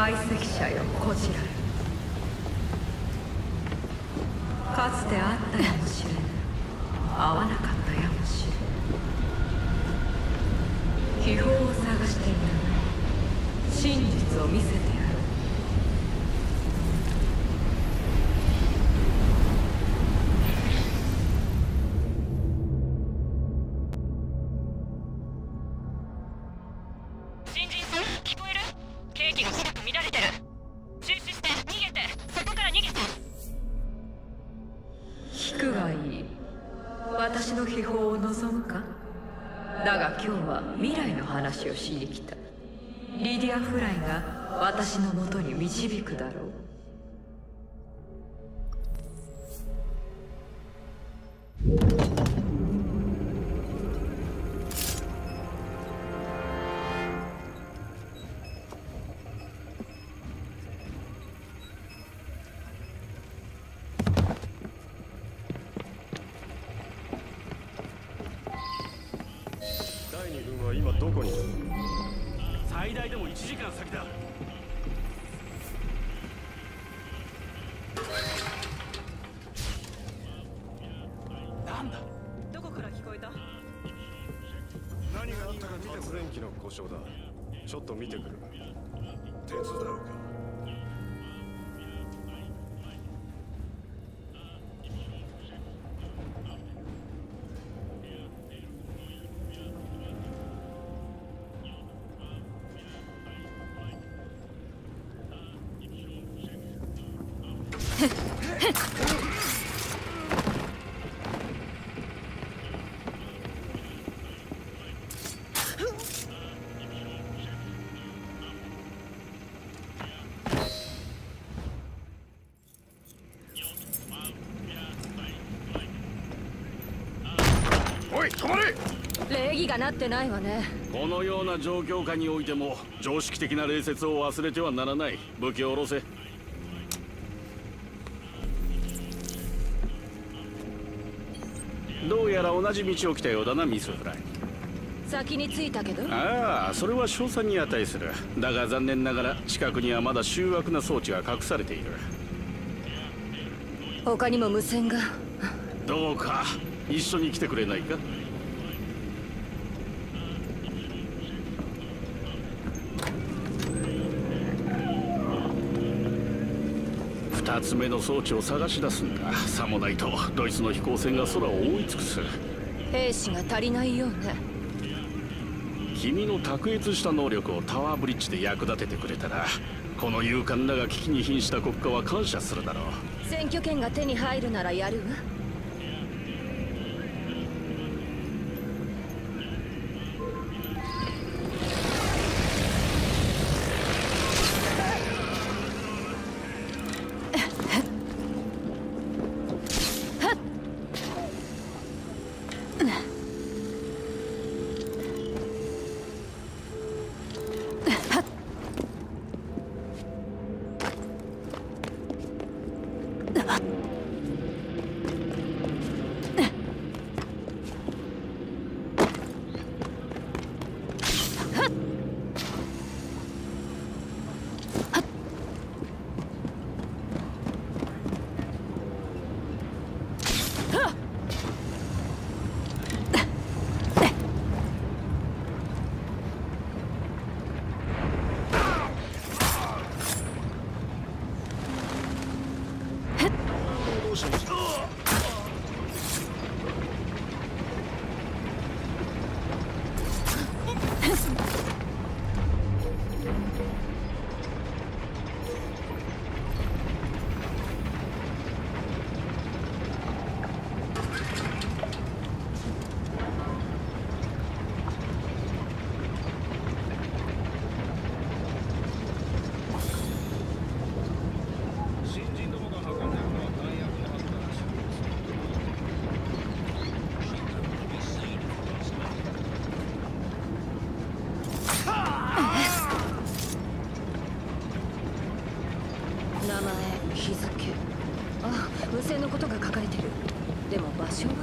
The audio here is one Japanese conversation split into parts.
解析者よ、こちらへ。かつてあったやもしれぬ、会わなかったやもしれぬ。秘宝を探している。真実を見せてやる。 新人さん、聞こえる？ケーキが白く乱れてる。中止して逃げて、そこから逃げて。 聞くがいい。私の秘宝を望むか？だが今日は未来の話をしに来た。リディア・フライが私のもとに導くだろう。 第2軍は今どこにいる？ 最大でも1時間先だ。なんだ？ どこから聞こえた？ 何があったか見て発電機の故障だ。ちょっと見てくる。手伝うか？おい、止まれ！ 礼儀がなってないわね。 このような状況下においても常識的な礼節を忘れてはならない。武器を下ろせ。どうやら同じ道を来たようだな、ミス・フライ。 先に着いたけど。 ああ、それは称賛に値する。だが残念ながら近くにはまだ醜悪な装置が隠されている。 他にも無線が。 どうか一緒に来てくれないか？2つ目の装置を探し出すんだ。さもないとドイツの飛行船が空を覆い尽くす。 兵士が足りないようね。 君の卓越した能力をタワーブリッジで役立ててくれたら、この勇敢だが危機に瀕した国家は感謝するだろう。 選挙権が手に入るならやるわ。無線のことが書かれてる。でも場所は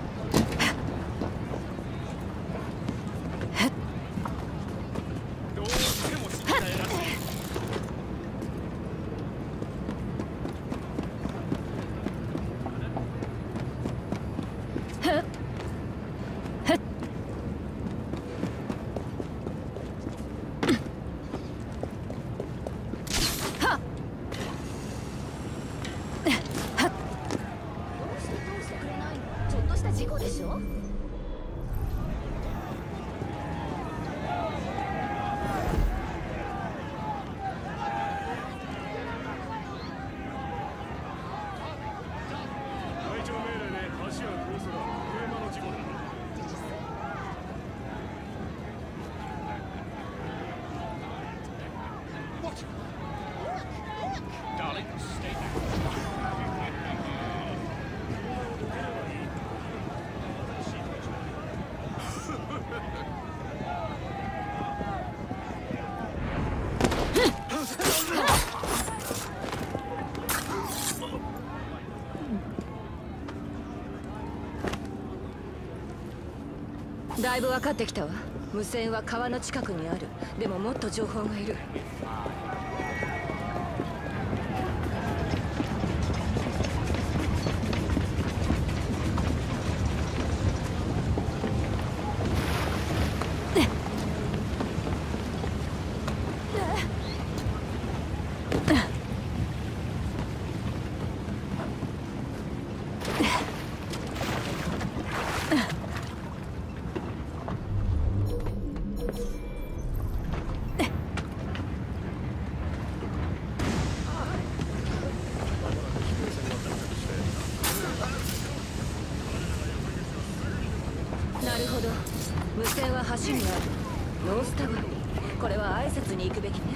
どうだいぶ分かってきたわ。無線は川の近くにある。でももっと情報がいる。なるほど。無線は橋にある。ノースタブル。これは挨拶に行くべきね。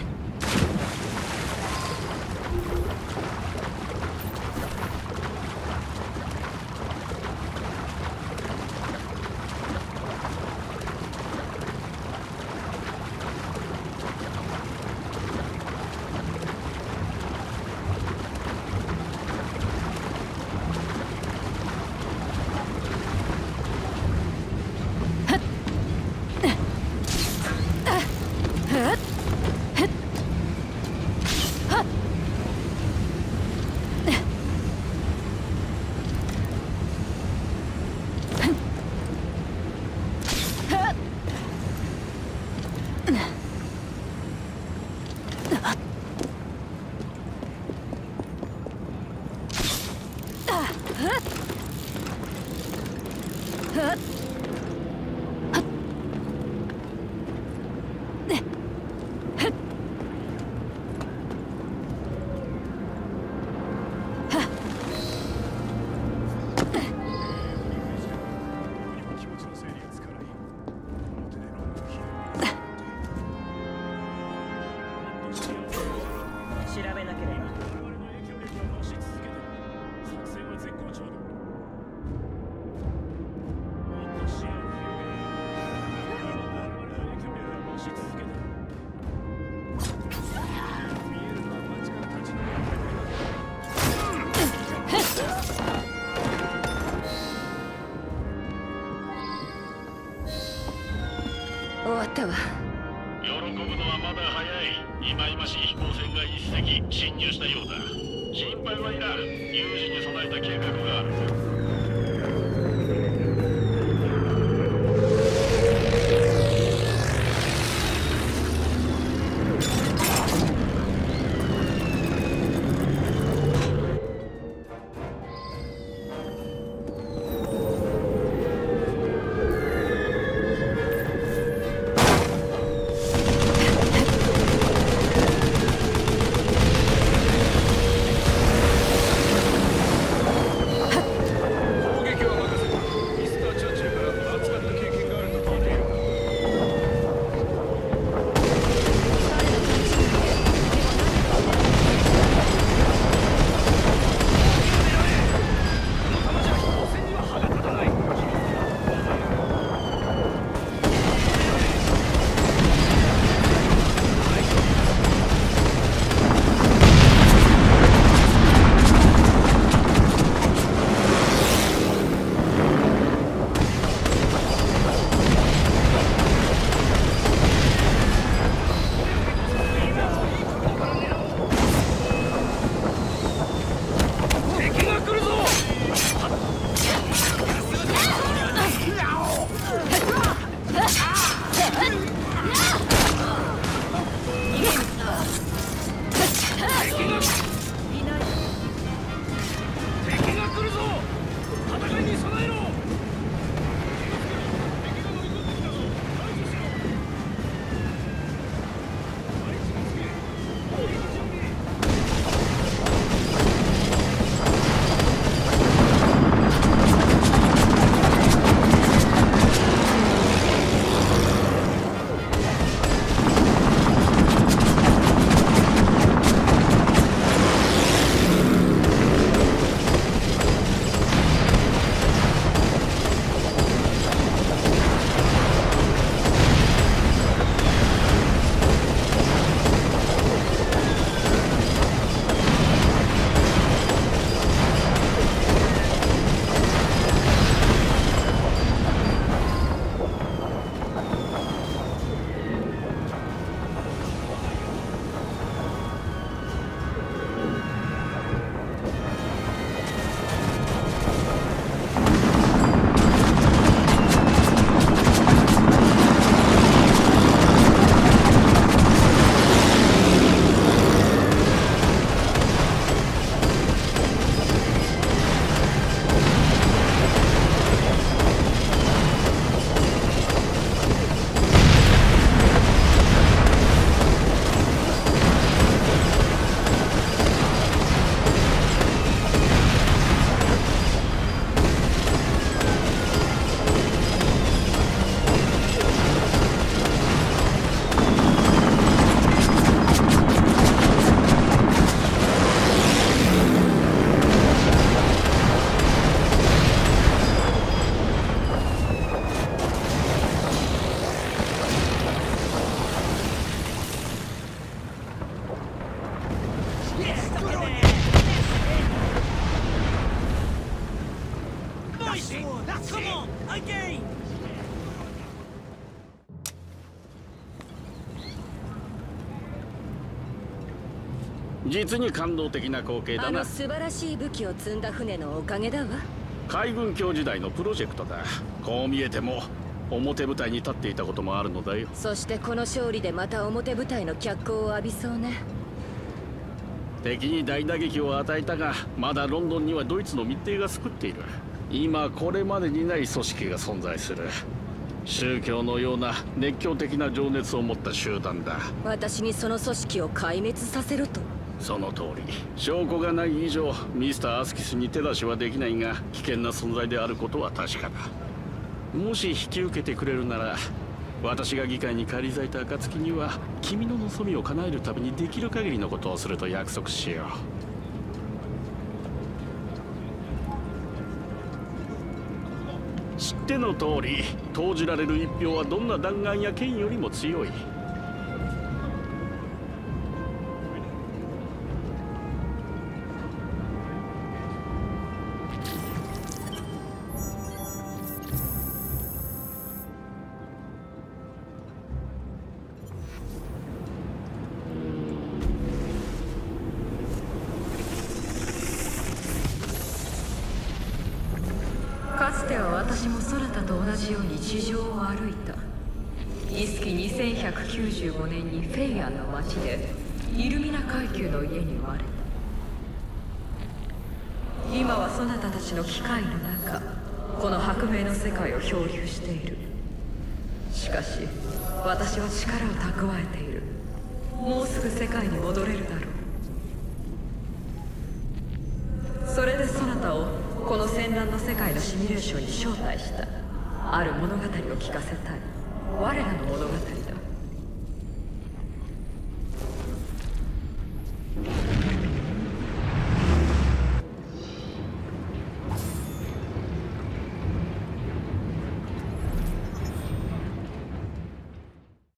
終わったわ。 喜ぶのはまだ早い。忌々しい飛行船が一隻侵入したようだ。心配はいらん。有事に備えた計画がある。 実に感動的な光景だな。 素晴らしい武器を積んだ船のおかげだわ。 海軍卿時代のプロジェクトだ。こう見えても表舞台に立っていたこともあるのだよ。 そしてこの勝利でまた表舞台の脚光を浴びそうね。 敵に大打撃を与えたが、まだロンドンにはドイツの密偵が救っている。今これまでにない組織が存在する。宗教のような熱狂的な情熱を持った集団だ。 私にその組織を壊滅させろと？ その通り。証拠がない以上ミスター・アスキスに手出しはできないが、危険な存在であることは確かだ。もし引き受けてくれるなら、私が議会に返り咲いた暁には君の望みを叶えるためにできる限りのことをすると約束しよう。知っての通り、投じられる一票はどんな弾丸や剣よりも強い。 かつては私もソナタと同じように地上を歩いた。イスキ2195年にフェイアンの町でイルミナ階級の家に生まれた。今はソナタたちの機械の中、この薄明の世界を漂流している。しかし私は力を蓄えている。もうすぐ世界に戻れるだろう。それでソナタをこの戦乱の世界のシミュレーションに招待した。ある物語を聞かせたい。我らの物語。